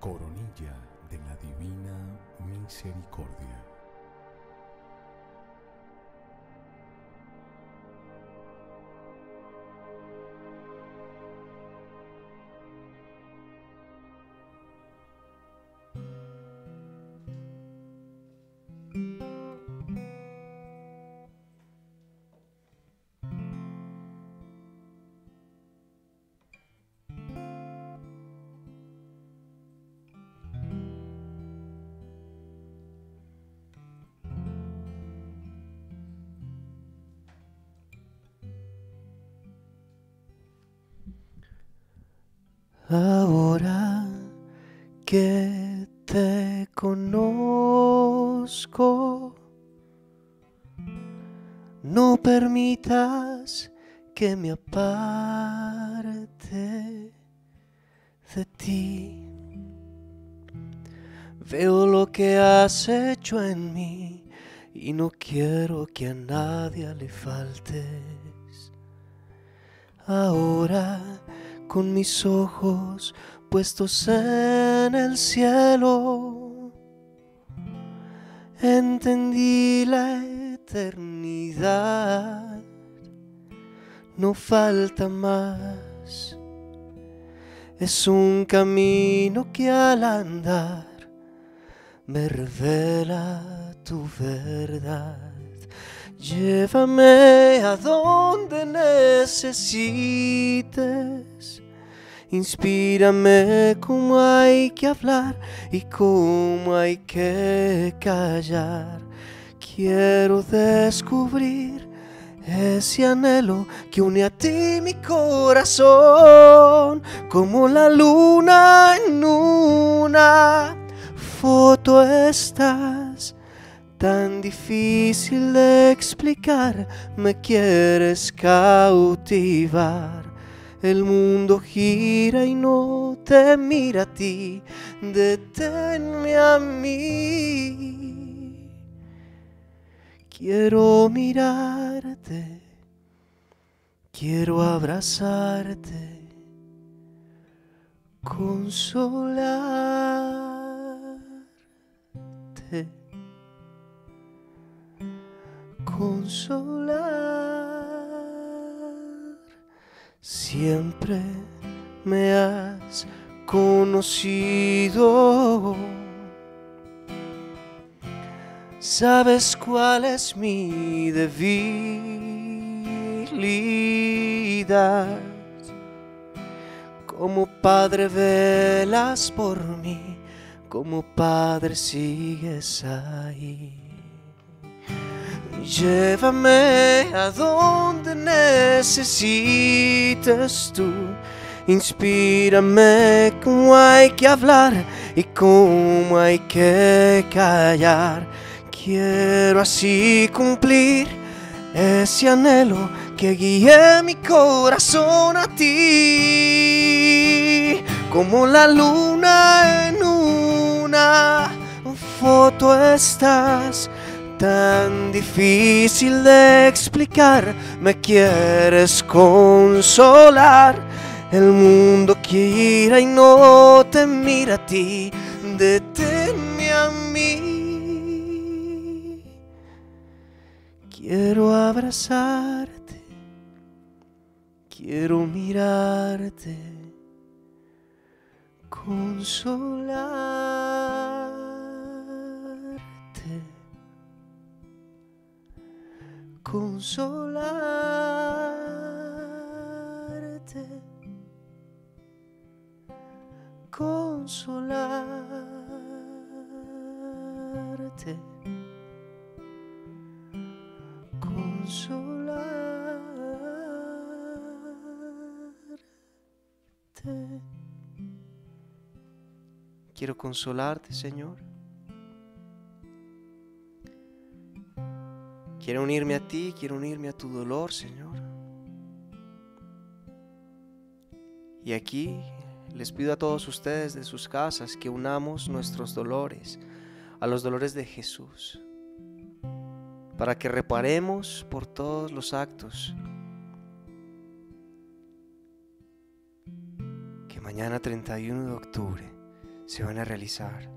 Coronilla de la Divina Misericordia. Ahora que te conozco, no permitas que me aparte de ti. Veo lo que has hecho en mí y no quiero que a nadie le faltes. Ahora, con mis ojos puestos en el cielo, entendí la eternidad. No falta más. Es un camino que al andar me revela tu verdad. Llévame a donde necesites. Inspírame cómo hay que hablar y cómo hay que callar. Quiero descubrir ese anhelo que une a ti mi corazón, como la luna en una foto estás. Tan difícil de explicar, me quieres cautivar. El mundo gira y no te mira a ti, deténme a mí. Quiero mirarte, quiero abrazarte, consolarte. Consolar. Siempre me has conocido. Sabes cuál es mi debilidad. Como padre velas por mí, como padre sigues ahí. Llévame a donde necesites tú. Inspírame cómo hay que hablar y cómo hay que callar. Quiero así cumplir ese anhelo que guíe mi corazón a ti. Como la luna en una foto estás. Tan difícil de explicar, me quieres consolar. El mundo gira y no te mira a ti, deténme a mí. Quiero abrazarte, quiero mirarte, consolarte. Consolarte, consolarte, consolarte. Quiero consolarte, Señor. Quiero unirme a ti, quiero unirme a tu dolor, Señor. Y aquí les pido a todos ustedes de sus casas que unamos nuestros dolores a los dolores de Jesús, para que reparemos por todos los actos que mañana 31 de octubre se van a realizar.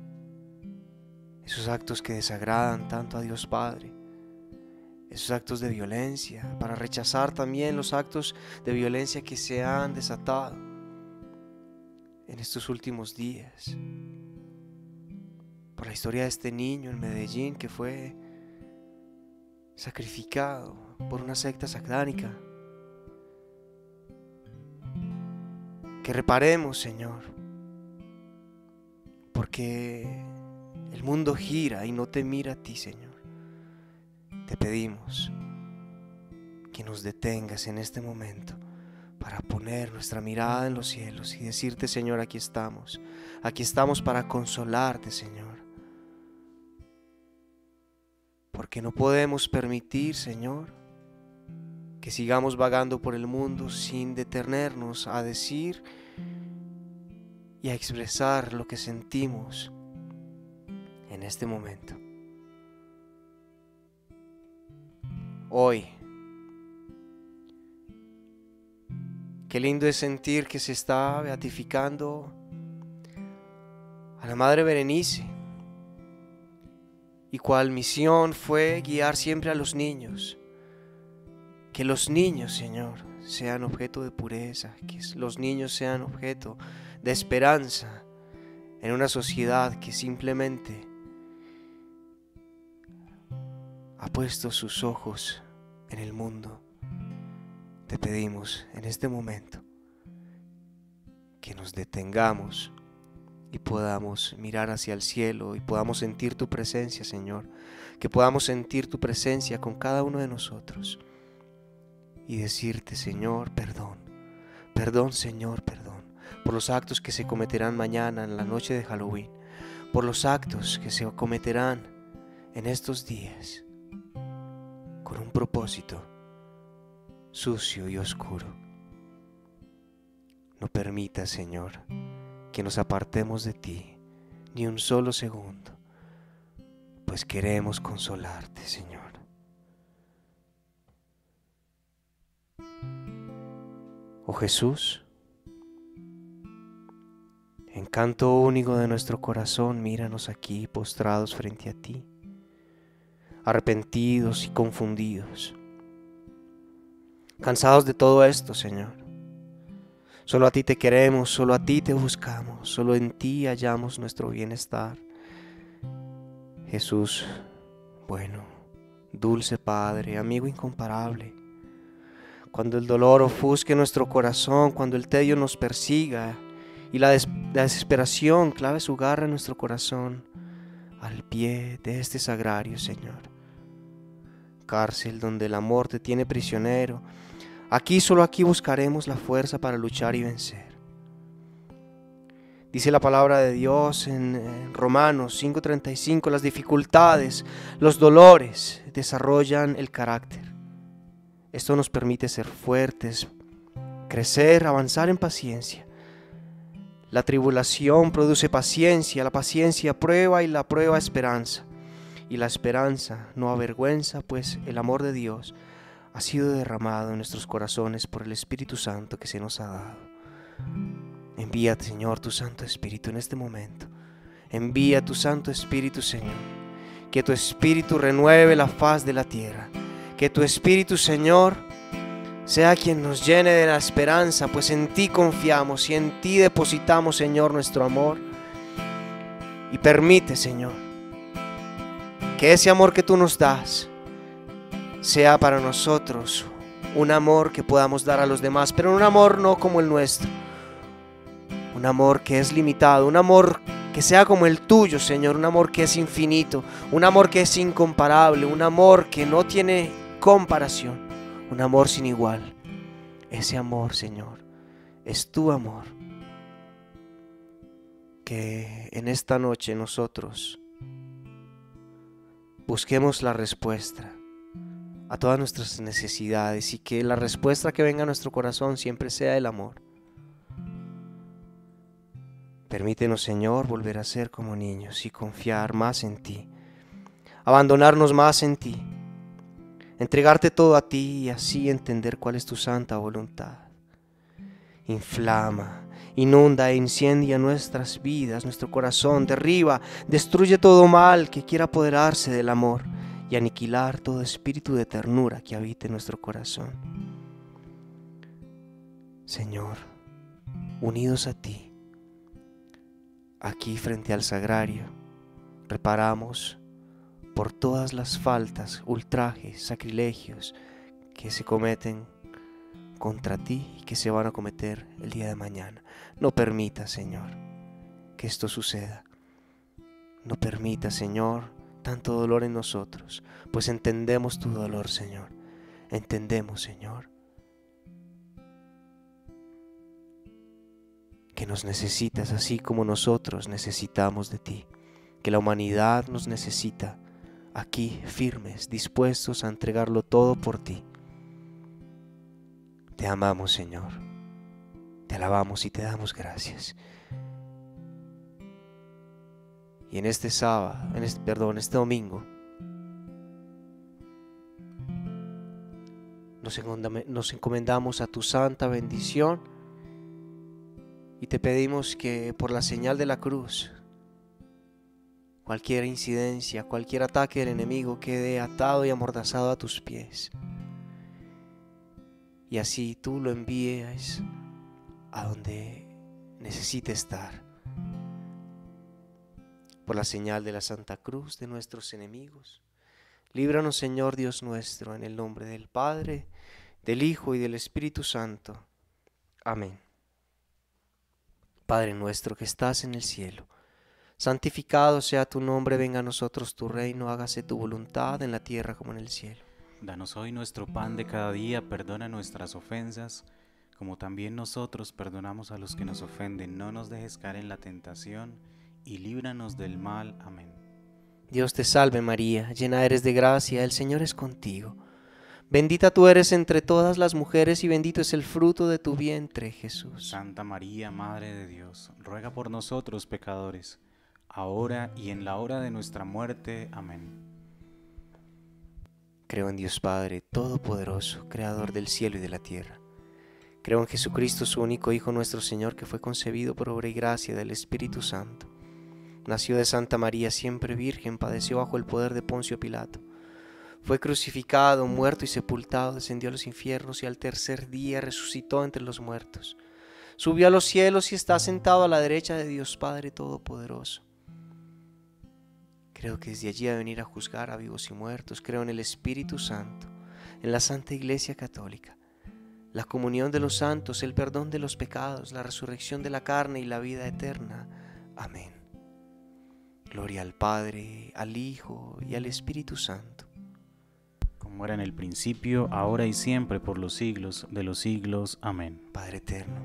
Esos actos que desagradan tanto a Dios Padre, esos actos de violencia, para rechazar también los actos de violencia que se han desatado en estos últimos días. Por la historia de este niño en Medellín que fue sacrificado por una secta satánica. Que reparemos, Señor, porque el mundo gira y no te mira a ti, Señor. Te pedimos que nos detengas en este momento para poner nuestra mirada en los cielos y decirte, Señor, aquí estamos para consolarte, Señor. Porque no podemos permitir, Señor, que sigamos vagando por el mundo sin detenernos a decir y a expresar lo que sentimos en este momento. Hoy, qué lindo es sentir que se está beatificando a la Madre Berenice, y cual misión fue guiar siempre a los niños. Que los niños, Señor, sean objeto de pureza, que los niños sean objeto de esperanza en una sociedad que simplemente ha puesto sus ojos en el mundo. Te pedimos en este momento que nos detengamos y podamos mirar hacia el cielo y podamos sentir tu presencia, Señor, que podamos sentir tu presencia con cada uno de nosotros y decirte, Señor, perdón, Señor, perdón, por los actos que se cometerán mañana en la noche de Halloween, por los actos que se cometerán en estos días, con un propósito sucio y oscuro. No permitas, Señor, que nos apartemos de ti ni un solo segundo, pues queremos consolarte, Señor. Oh Jesús, en canto único de nuestro corazón, míranos aquí postrados frente a ti, arrepentidos y confundidos, cansados de todo esto, Señor. Solo a ti te queremos, solo a ti te buscamos, solo en ti hallamos nuestro bienestar. Jesús, bueno, dulce Padre, amigo incomparable, cuando el dolor ofusque nuestro corazón, cuando el tedio nos persiga y la desesperación clave su garra en nuestro corazón, al pie de este sagrario, Señor, cárcel donde el amor te tiene prisionero, solo aquí buscaremos la fuerza para luchar y vencer. Dice la palabra de Dios en Romanos 5:35, las dificultades, los dolores desarrollan el carácter. Esto nos permite ser fuertes, crecer, avanzar en paciencia. La tribulación produce paciencia, la paciencia prueba y la prueba esperanza. Y la esperanza no avergüenza, pues el amor de Dios ha sido derramado en nuestros corazones por el Espíritu Santo que se nos ha dado. Envía, Señor, tu Santo Espíritu en este momento. Envía tu Santo Espíritu, Señor. Que tu Espíritu renueve la faz de la tierra. Que tu Espíritu, Señor, sea quien nos llene de la esperanza, pues en ti confiamos y en ti depositamos, Señor, nuestro amor. Y permite, Señor, que ese amor que tú nos das sea para nosotros un amor que podamos dar a los demás, pero un amor no como el nuestro, un amor que es limitado, un amor que sea como el tuyo, Señor, un amor que es infinito, un amor que es incomparable, un amor que no tiene comparación, un amor sin igual. Ese amor, Señor, es tu amor. Que en esta noche nosotros busquemos la respuesta a todas nuestras necesidades y que la respuesta que venga a nuestro corazón siempre sea el amor. Permítenos, Señor, volver a ser como niños y confiar más en ti, abandonarnos más en ti, entregarte todo a ti y así entender cuál es tu santa voluntad. Inflama Inunda e incendia nuestras vidas, nuestro corazón, derriba, destruye todo mal que quiera apoderarse del amor y aniquilar todo espíritu de ternura que habite en nuestro corazón. Señor, unidos a ti, aquí frente al sagrario, reparamos por todas las faltas, ultrajes, sacrilegios que se cometen contra ti y que se van a cometer el día de mañana. No permita, Señor, que esto suceda. No permita, Señor, tanto dolor en nosotros, pues entendemos tu dolor, Señor. Entendemos, Señor, que nos necesitas así como nosotros necesitamos de ti, que la humanidad nos necesita aquí firmes, dispuestos a entregarlo todo por ti. Te amamos, Señor, te alabamos y te damos gracias. Y en este sábado, este domingo, nos encomendamos a tu santa bendición y te pedimos que por la señal de la cruz, cualquier incidencia, cualquier ataque del enemigo quede atado y amordazado a tus pies. Y así tú lo envíes a donde necesite estar. Por la señal de la Santa Cruz de nuestros enemigos, líbranos, Señor Dios nuestro, en el nombre del Padre, del Hijo y del Espíritu Santo. Amén. Padre nuestro que estás en el cielo, santificado sea tu nombre, venga a nosotros tu reino, hágase tu voluntad en la tierra como en el cielo. Danos hoy nuestro pan de cada día, perdona nuestras ofensas, como también nosotros perdonamos a los que nos ofenden. No nos dejes caer en la tentación, y líbranos del mal. Amén. Dios te salve María, llena eres de gracia, el Señor es contigo. Bendita tú eres entre todas las mujeres, y bendito es el fruto de tu vientre, Jesús. Santa María, Madre de Dios, ruega por nosotros pecadores, ahora y en la hora de nuestra muerte. Amén. Creo en Dios Padre Todopoderoso, Creador del cielo y de la tierra. Creo en Jesucristo, su único Hijo, nuestro Señor, que fue concebido por obra y gracia del Espíritu Santo. Nació de Santa María, siempre virgen, padeció bajo el poder de Poncio Pilato. Fue crucificado, muerto y sepultado, descendió a los infiernos y al tercer día resucitó entre los muertos. Subió a los cielos y está sentado a la derecha de Dios Padre Todopoderoso. Creo que desde allí ha de venir a juzgar a vivos y muertos. Creo en el Espíritu Santo, en la Santa Iglesia Católica, la comunión de los santos, el perdón de los pecados, la resurrección de la carne y la vida eterna. Amén. Gloria al Padre, al Hijo y al Espíritu Santo. Como era en el principio, ahora y siempre, por los siglos de los siglos. Amén. Padre eterno,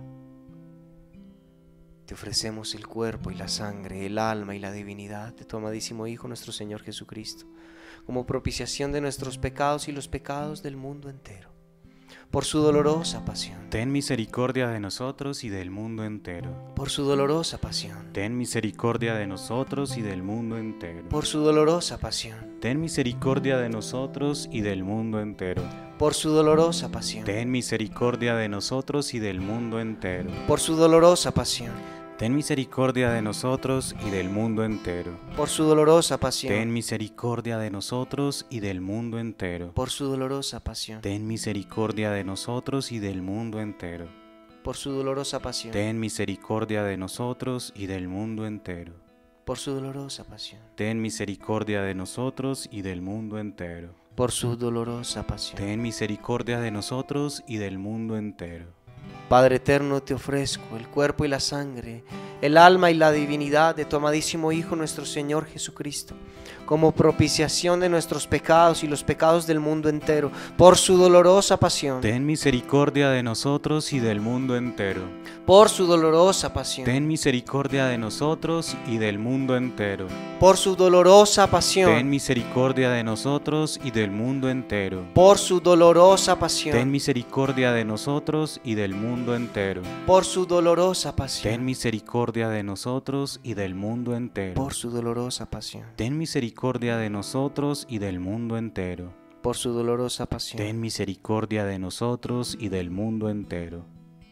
te ofrecemos el cuerpo y la sangre, el alma y la divinidad de tu amadísimo Hijo, nuestro Señor Jesucristo, como propiciación de nuestros pecados y los pecados del mundo entero. Por su dolorosa pasión. Ten misericordia de nosotros y del mundo entero. Por su dolorosa pasión. Ten misericordia de nosotros y del mundo entero. Por su dolorosa pasión. Ten misericordia de nosotros y del mundo entero. Por su dolorosa pasión. Ten misericordia de nosotros y del mundo entero. Por su dolorosa pasión. Ten misericordia de nosotros y del mundo entero. Por su dolorosa pasión. Ten misericordia de nosotros y del mundo entero. Por su dolorosa pasión. Ten misericordia de nosotros y del mundo entero. Por su dolorosa pasión. Ten misericordia de nosotros y del mundo entero. Por su dolorosa pasión. Ten misericordia de nosotros y del mundo entero. Por su dolorosa pasión. Ten misericordia de nosotros y del mundo entero. Padre eterno, te ofrezco el cuerpo y la sangre, el alma y la divinidad de tu amadísimo Hijo, nuestro Señor Jesucristo, como propiciación de nuestros pecados y los pecados del mundo entero, por su dolorosa pasión. Ten misericordia de nosotros y del mundo entero. Por su dolorosa pasión. Ten misericordia de nosotros y del mundo entero. Por su dolorosa pasión. Ten misericordia de nosotros y del mundo entero. Por su dolorosa pasión. Ten misericordia de nosotros y del mundo entero. Por su dolorosa pasión. Ten misericordia de nosotros y del mundo entero. Por su dolorosa pasión. Ten misericordia de nosotros y del mundo entero. Por su dolorosa pasión. Ten misericordia de nosotros y del mundo entero.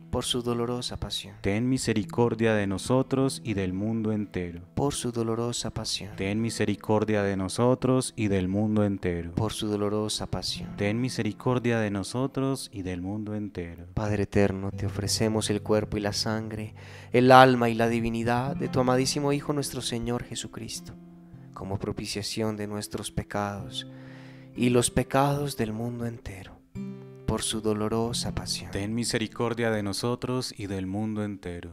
por su dolorosa pasión. Ten misericordia de nosotros y del mundo entero. Por su dolorosa pasión. Ten misericordia de nosotros y del mundo entero. Por su dolorosa pasión. Ten misericordia de nosotros y del mundo entero. Padre eterno, te ofrecemos el cuerpo y la sangre, el alma y la divinidad de tu amadísimo Hijo nuestro Señor Jesucristo, como propiciación de nuestros pecados y los pecados del mundo entero, por su dolorosa pasión. Ten misericordia de nosotros y del mundo entero.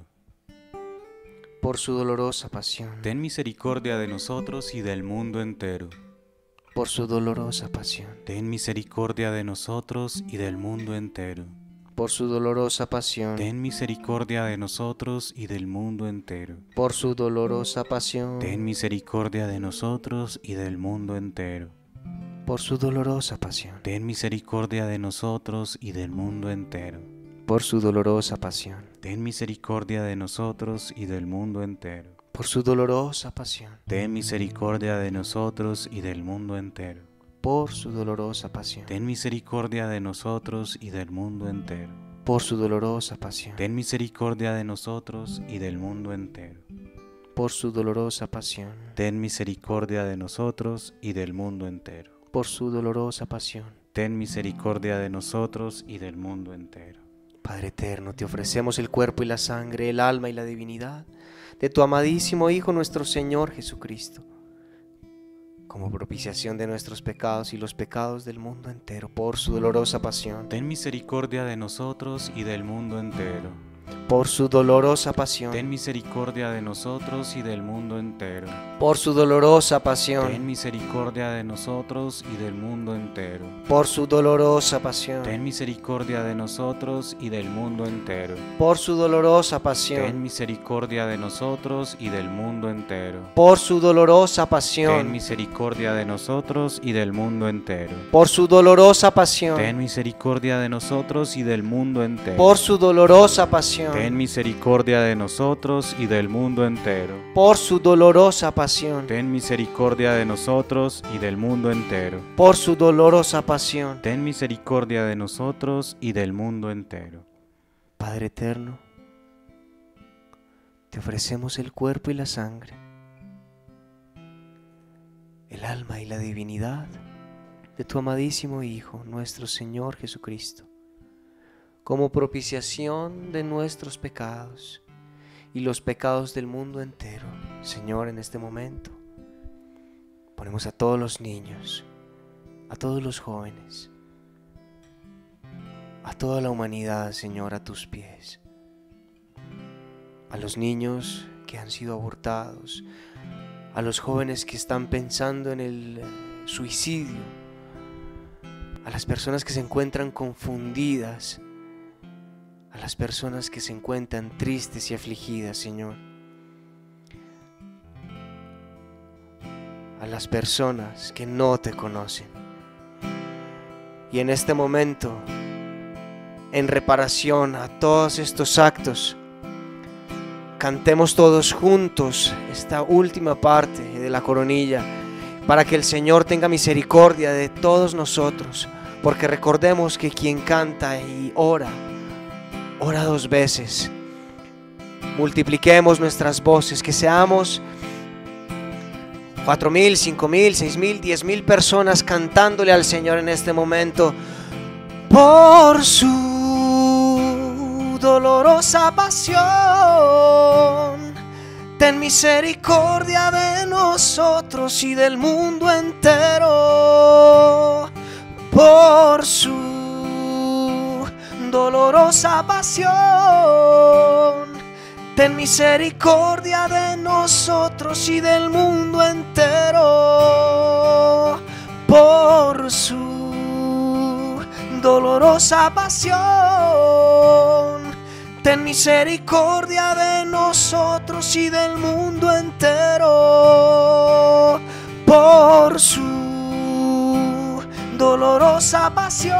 Por su dolorosa pasión. Ten misericordia de nosotros y del mundo entero. Por su dolorosa pasión. Ten misericordia de nosotros y del mundo entero. Por su dolorosa pasión. Ten misericordia de nosotros y del mundo entero. Por su dolorosa pasión. Ten misericordia de nosotros y del mundo entero. Por su dolorosa pasión. Ten misericordia de nosotros y del mundo entero. Por su dolorosa pasión. Ten misericordia de nosotros y del mundo entero. Por su dolorosa pasión. Ten misericordia de nosotros y del mundo entero. Por su dolorosa pasión. Ten misericordia de nosotros y del mundo entero. Por su dolorosa pasión. Ten misericordia de nosotros y del mundo entero. Por su dolorosa pasión. Ten misericordia de nosotros y del mundo entero. Por su dolorosa pasión. Ten misericordia de nosotros y del mundo entero. Padre eterno, te ofrecemos el cuerpo y la sangre, el alma y la divinidad de tu amadísimo Hijo nuestro Señor Jesucristo, como propiciación de nuestros pecados y los pecados del mundo entero, por su dolorosa pasión. Ten misericordia de nosotros y del mundo entero. Por su dolorosa pasión. Ten misericordia de nosotros y del mundo entero. Por su dolorosa pasión. Ten misericordia de nosotros y del mundo entero. Por su dolorosa pasión. Ten misericordia de nosotros y del mundo entero. Por su dolorosa pasión. Ten misericordia de nosotros y del mundo entero. Por su dolorosa pasión. Ten misericordia de nosotros y del mundo entero. Por su dolorosa pasión. Ten misericordia de nosotros y del mundo entero. Por su dolorosa pasión. Ten misericordia de nosotros y del mundo entero. Por su dolorosa pasión. Ten misericordia de nosotros y del mundo entero. Por su dolorosa pasión. Ten misericordia de nosotros y del mundo entero. Padre eterno, te ofrecemos el cuerpo y la sangre, el alma y la divinidad de tu amadísimo Hijo, nuestro Señor Jesucristo, como propiciación de nuestros pecados y los pecados del mundo entero. Señor, en este momento ponemos a todos los niños, a todos los jóvenes, a toda la humanidad, Señor, a tus pies, a los niños que han sido abortados, a los jóvenes que están pensando en el suicidio, a las personas que se encuentran confundidas, a las personas que se encuentran tristes y afligidas, Señor, a las personas que no te conocen. Y en este momento, en reparación a todos estos actos, cantemos todos juntos esta última parte de la coronilla, para que el Señor tenga misericordia de todos nosotros, porque recordemos que quien canta y ora dos veces. Multipliquemos nuestras voces, que seamos 4,000, 5,000, 6,000, 10,000 personas cantándole al Señor en este momento. Por su dolorosa pasión, ten misericordia de nosotros y del mundo entero. Por su dolorosa pasión, ten misericordia de nosotros y del mundo entero. Por su dolorosa pasión, ten misericordia de nosotros y del mundo entero. Por su dolorosa pasión,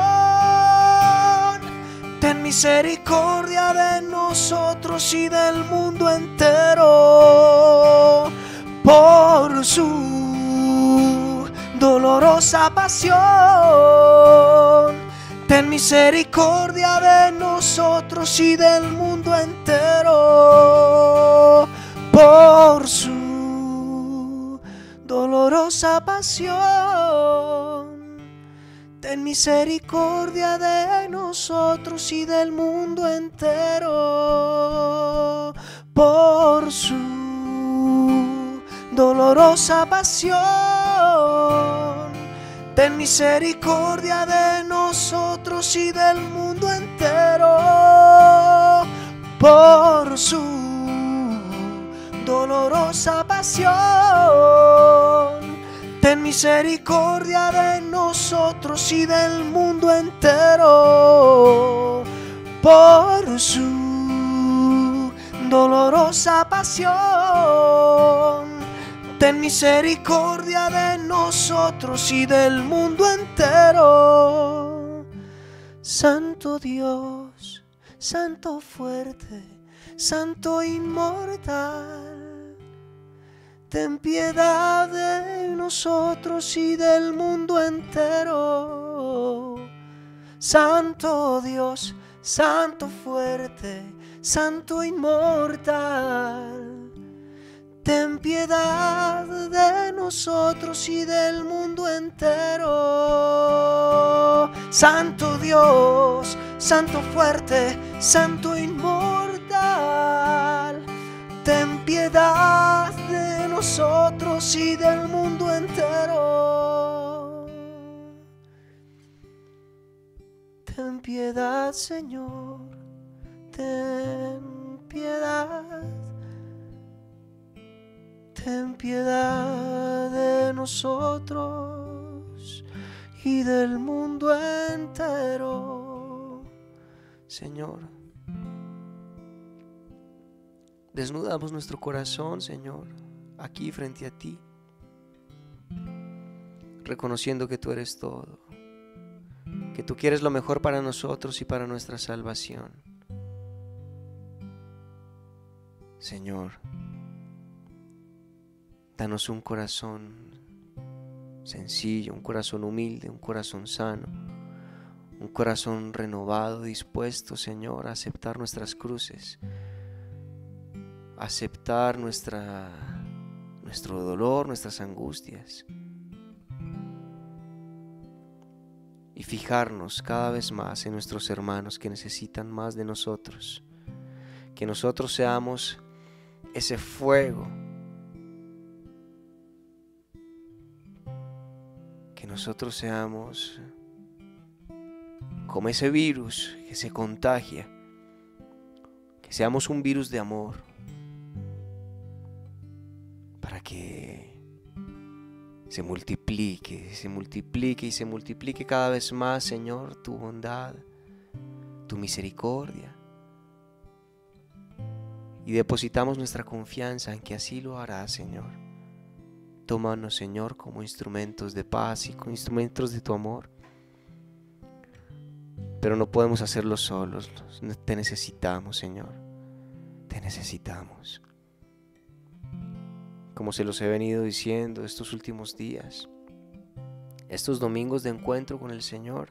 ten misericordia de nosotros y del mundo entero. Por su dolorosa pasión, ten misericordia de nosotros y del mundo entero, por su dolorosa pasión. Ten misericordia de nosotros y del mundo entero, por su dolorosa pasión. Ten misericordia de nosotros y del mundo entero, por su dolorosa pasión. Ten misericordia de nosotros y del mundo entero, por su dolorosa pasión. Ten misericordia de nosotros y del mundo entero. Santo Dios, Santo fuerte, Santo inmortal, ten piedad de nosotros y del mundo entero. Santo Dios, Santo fuerte, Santo inmortal, ten piedad de nosotros y del mundo entero. Santo Dios, Santo fuerte, Santo inmortal, ten piedad de nosotros y del mundo entero. Ten piedad, Señor, ten piedad. Ten piedad de nosotros y del mundo entero. Señor, desnudamos nuestro corazón, Señor, aquí frente a ti, reconociendo que tú eres todo, que tú quieres lo mejor para nosotros y para nuestra salvación. Señor, danos un corazón sencillo, un corazón humilde, un corazón sano, un corazón renovado, dispuesto, Señor, a aceptar nuestras cruces, a aceptar nuestro dolor, nuestras angustias, y fijarnos cada vez más en nuestros hermanos que necesitan más de nosotros, que nosotros seamos ese fuego, que nosotros seamos como ese virus que se contagia, que seamos un virus de amor, para que se multiplique y se multiplique cada vez más, Señor, tu bondad, tu misericordia. Y depositamos nuestra confianza en que así lo hará, Señor. Tómanos, Señor, como instrumentos de paz y como instrumentos de tu amor. Pero no podemos hacerlo solos. Te necesitamos, Señor. Te necesitamos. Como se los he venido diciendo estos últimos días, estos domingos de encuentro con el Señor,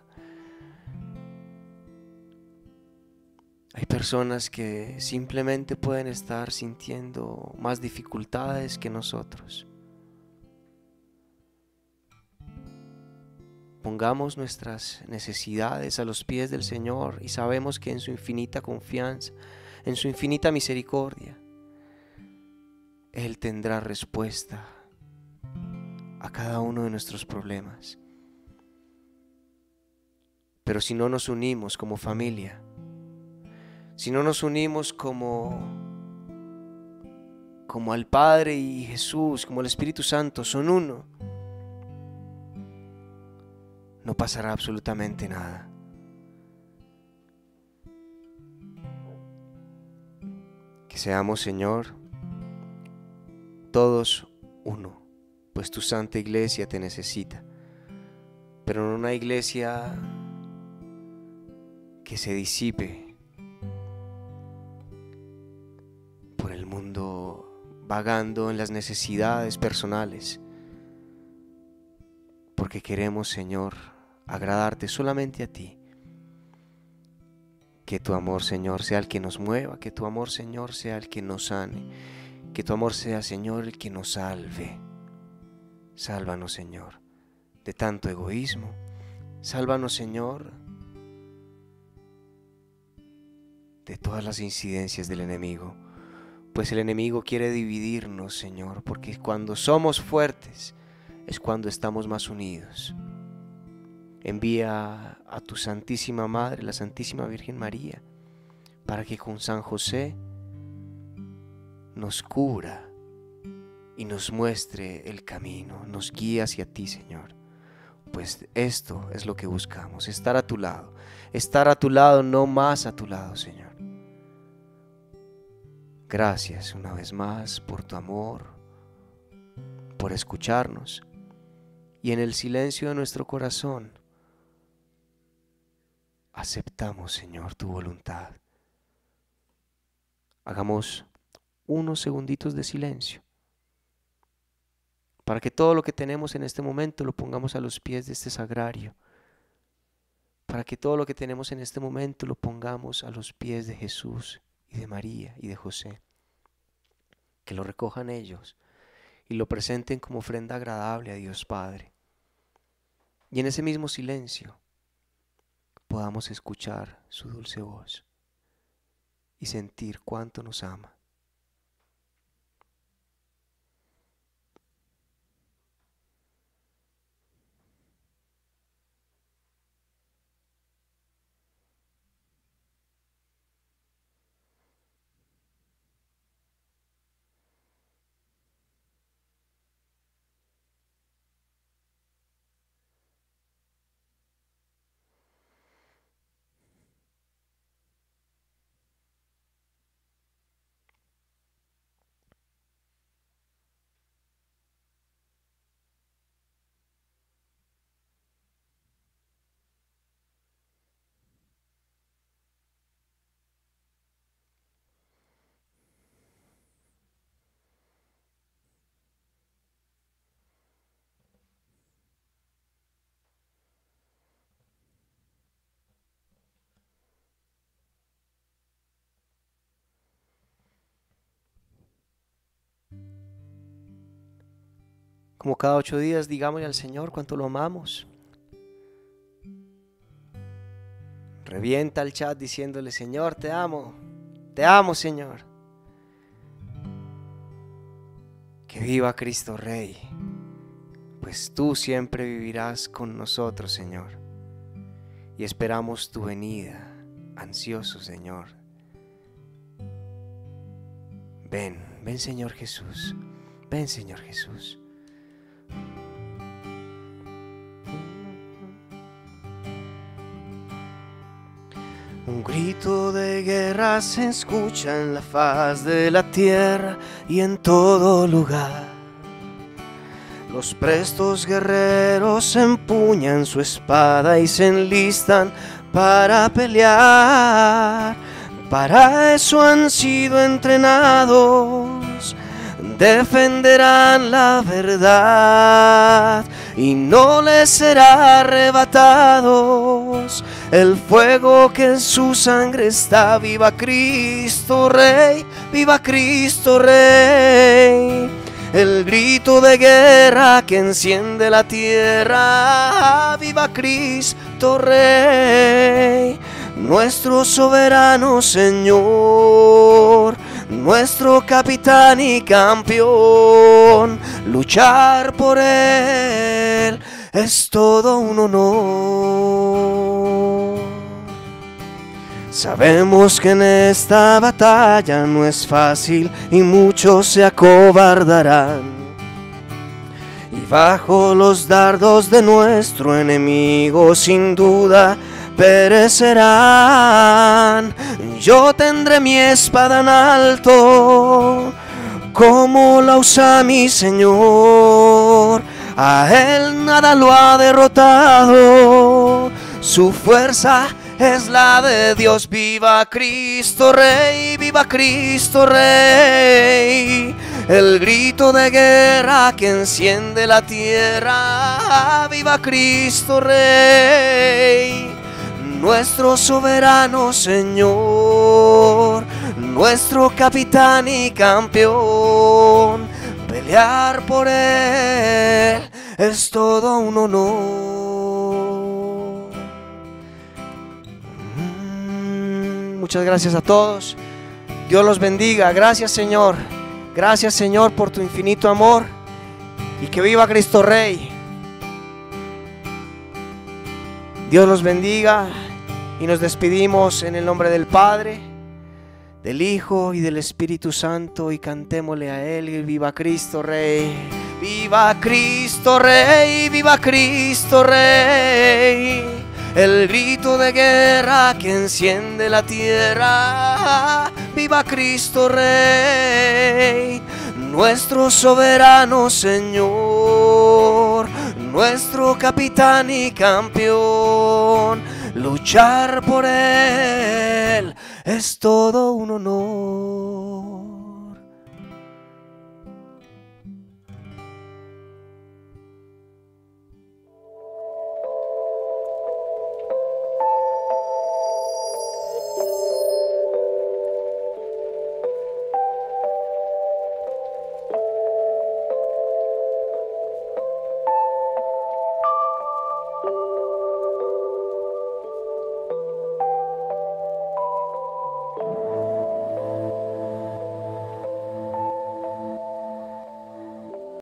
hay personas que simplemente pueden estar sintiendo más dificultades que nosotros. Pongamos nuestras necesidades a los pies del Señor y sabemos que en su infinita confianza, en su infinita misericordia, Él tendrá respuesta a cada uno de nuestros problemas. Pero si no nos unimos como familia, si no nos unimos como al Padre y Jesús, como el Espíritu Santo son uno, no pasará absolutamente nada. Que seamos, Señor, todos uno, pues tu santa iglesia te necesita, pero no una iglesia que se disipe por el mundo vagando en las necesidades personales, porque queremos, Señor, agradarte solamente a ti, Que tu amor, Señor, sea el que nos mueva, que tu amor, Señor, sea el que nos sane, que tu amor sea, Señor, el que nos salve. Sálvanos, Señor, de tanto egoísmo. Sálvanos, Señor, de todas las incidencias del enemigo, pues el enemigo quiere dividirnos, Señor, porque cuando somos fuertes es cuando estamos más unidos. Envía a tu Santísima Madre, la Santísima Virgen María, para que con San José nos cubra y nos muestre el camino, nos guíe hacia ti, Señor. Pues esto es lo que buscamos, estar a tu lado, no más a tu lado, Señor. Gracias una vez más por tu amor, por escucharnos, y en el silencio de nuestro corazón aceptamos, Señor, tu voluntad. Hagamos unos segunditos de silencio para que todo lo que tenemos en este momento lo pongamos a los pies de este sagrario, para que todo lo que tenemos en este momento lo pongamos a los pies de Jesús y de María y de José, que lo recojan ellos y lo presenten como ofrenda agradable a Dios Padre. Y en ese mismo silencio podamos escuchar su dulce voz y sentir cuánto nos ama. Como cada 8 días, digámosle al Señor cuánto lo amamos. Revienta el chat diciéndole: Señor, te amo, Señor. Que viva Cristo Rey, pues tú siempre vivirás con nosotros, Señor, y esperamos tu venida, ansiosos, Señor. Ven, Señor Jesús, ven, Señor Jesús. Un grito de guerra se escucha en la faz de la tierra y en todo lugar. Los prestos guerreros empuñan su espada y se enlistan para pelear. Para eso han sido entrenados, defenderán la verdad y no les será arrebatados el fuego que en su sangre está. Viva Cristo Rey, viva Cristo Rey. El grito de guerra que enciende la tierra. Viva Cristo Rey, nuestro soberano Señor, nuestro capitán y campeón. Luchar por Él es todo un honor. Sabemos que en esta batalla no es fácil y muchos se acobardarán, y bajo los dardos de nuestro enemigo sin duda perecerán. Yo tendré mi espada en alto, como la usa mi Señor. A Él nada lo ha derrotado, su fuerza es la de Dios. Viva Cristo Rey, viva Cristo Rey. El grito de guerra que enciende la tierra. Viva Cristo Rey, nuestro soberano Señor, nuestro capitán y campeón. Pelear por Él es todo un honor. Muchas gracias a todos. Dios los bendiga. Gracias, Señor. Gracias, Señor, por tu infinito amor. Y que viva Cristo Rey. Dios los bendiga. Y nos despedimos en el nombre del Padre, del Hijo y del Espíritu Santo, y cantémosle a Él: viva Cristo Rey, viva Cristo Rey, viva Cristo Rey. El grito de guerra que enciende la tierra, viva Cristo Rey, nuestro soberano Señor, nuestro capitán y campeón. Luchar por Él es todo un honor.